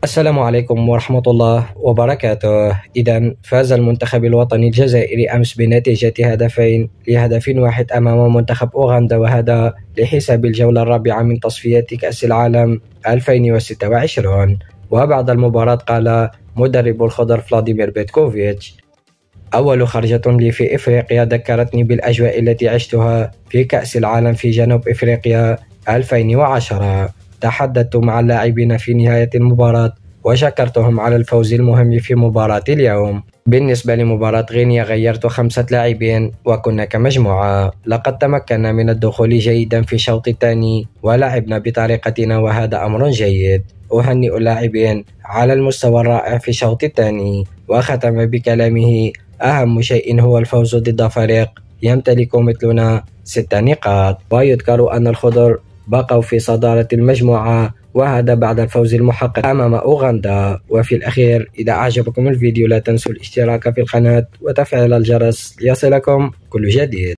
السلام عليكم ورحمة الله وبركاته. إذا فاز المنتخب الوطني الجزائري أمس بنتيجة 2-1 أمام منتخب أوغندا، وهذا لحساب الجولة الرابعة من تصفيات كأس العالم 2026. وبعد المباراة قال مدرب الخضر فلاديمير بيتكوفيتش: أول خرجة لي في إفريقيا ذكرتني بالأجواء التي عشتها في كأس العالم في جنوب إفريقيا 2010. تحدثت مع اللاعبين في نهاية المباراة وشكرتهم على الفوز المهم في مباراة اليوم. بالنسبة لمباراة غينيا غيرت 5 لاعبين وكنا كمجموعة. لقد تمكنا من الدخول جيدا في الشوط الثاني ولعبنا بطريقتنا وهذا أمر جيد. أهنئ اللاعبين على المستوى الرائع في الشوط الثاني. وختم بكلامه: أهم شيء هو الفوز ضد فريق يمتلك مثلنا 6 نقاط. ويذكر أن الخضر بقوا في صدارة المجموعة، وهذا بعد الفوز المحقق أمام أوغندا. وفي الأخير، إذا أعجبكم الفيديو لا تنسوا الاشتراك في القناة وتفعيل الجرس ليصلكم كل جديد.